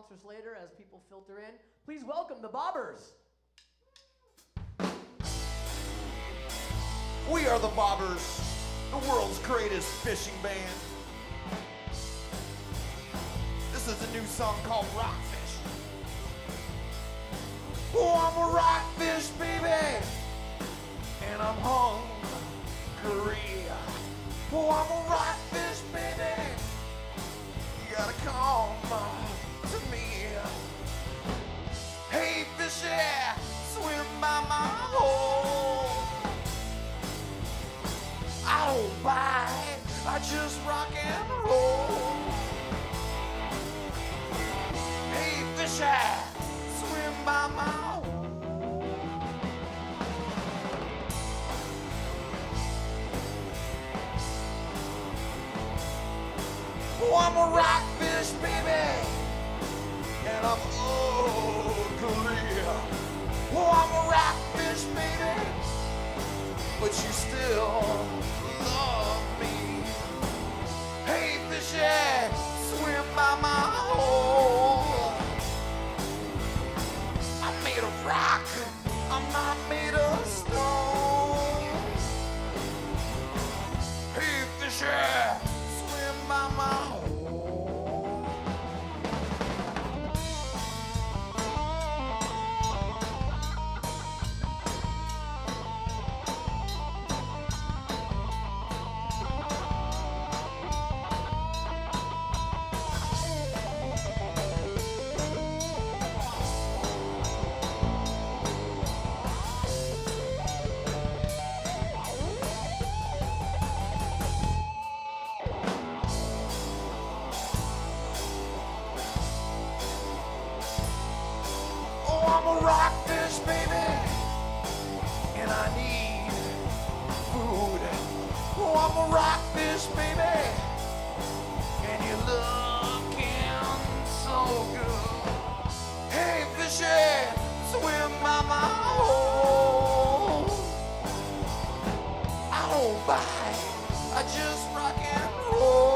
sponsors later as people filter in. Please welcome the Bobbers. We are the Bobbers, the world's greatest fishing band. This is a new song called Rockfish. Oh, I'm a rockfish, baby, and I'm hungry. Oh, I'm a rockfish, baby. You gotta come to me. Hey, fishy, swim by my hole. I don't bite, I just rock and roll. Hey, fishy, swim by my hole. Oh, I'm a rockfish, baby, and I'm ugly. Oh, I'm a rockfish, baby, but you still love me. Hey, fishy, swim by my hole. I'm made of rock, I'm not made of stone. Hey, fishy, swim by my hole. I'm a rockfish, baby, and I need food. Oh, I'm a rockfish, baby, and you're looking so good. Hey, fishy, swim by my hole. I don't bite, I just rock and roll.